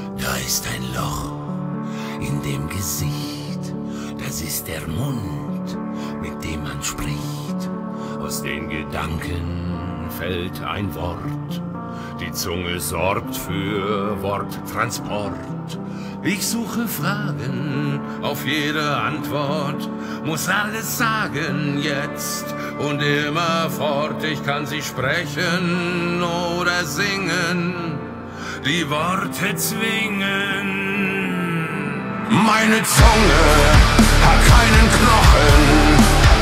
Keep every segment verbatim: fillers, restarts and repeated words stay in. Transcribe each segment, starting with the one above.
Da ist ein Loch in dem Gesicht, das ist der Mund, mit dem man spricht. Aus den Gedanken fällt ein Wort, die Zunge sorgt für Worttransport. Ich suche Fragen auf jede Antwort, muss alles sagen jetzt und immerfort. Ich kann sie sprechen oder singen, die Worte zwingen. Meine Zunge hat keinen Knochen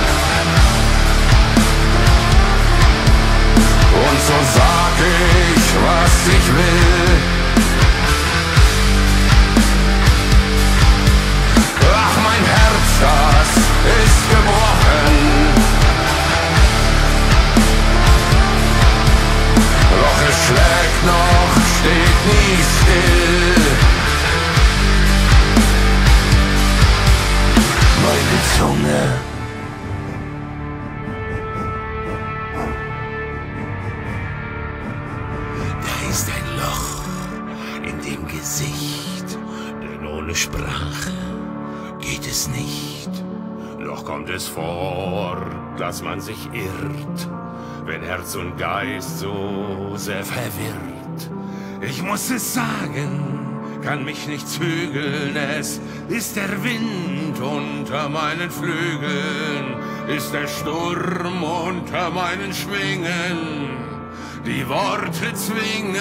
und so sag ich, was ich will. Ach, mein Herz, das ist gebrochen, doch es schlägt noch, steht nie still. Meine Zunge. Da ist ein Loch in dem Gesicht, denn ohne Sprache geht es nicht. Doch kommt es vor, dass man sich irrt, wenn Herz und Geist so sehr verwirrt. Ich muss es sagen, kann mich nicht zügeln, es ist der Wind unter meinen Flügeln, ist der Sturm unter meinen Schwingen, die Worte zwingen.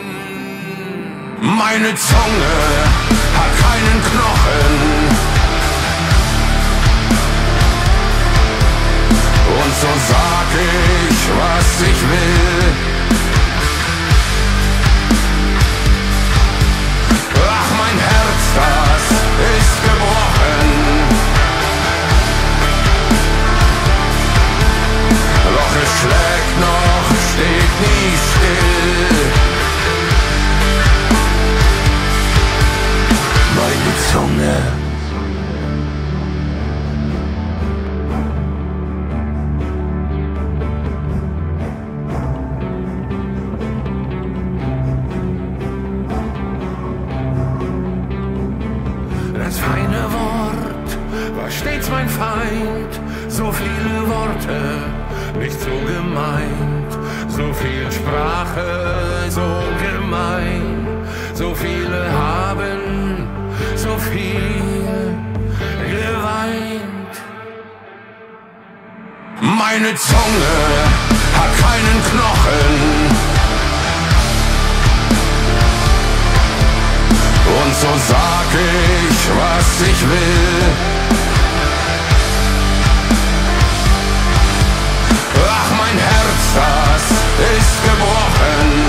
Meine Zunge hat keinen Knochen und so sag ich, was ich will. Ach, mein Herz, das ist gebrochen, doch es schlägt noch, steht nie still. Meine Zunge. Das feine Wort war stets mein Feind, so viele Worte, nicht so gemeint, so viel Sprache, so gemein, so viele haben, so viel geweint. Meine Zunge hat keinen Knochen und so sag ich, was ich will. Ach, mein Herz, das ist gebrochen,